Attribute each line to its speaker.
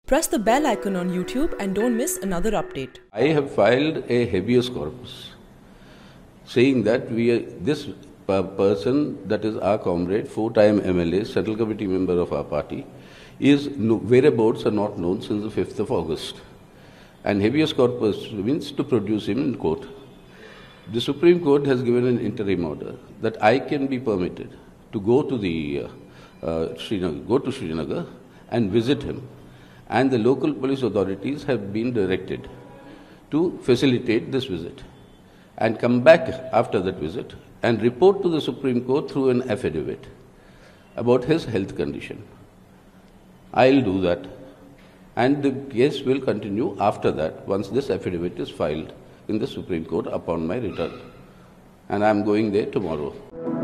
Speaker 1: Press the bell icon on YouTube and don't miss another update.
Speaker 2: I have filed a habeas corpus saying that this person, that is our comrade, 4-time MLA, Central Committee member of our party, his whereabouts are not known since the 5th of August. And habeas corpus means to produce him in court. The Supreme Court has given an interim order that I can be permitted to go to Srinagar and visit him. And the local police authorities have been directed to facilitate this visit and come back after that visit and report to the Supreme Court through an affidavit about his health condition. I'll do that, and the case will continue after that once this affidavit is filed in the Supreme Court upon my return. And I'm going there tomorrow.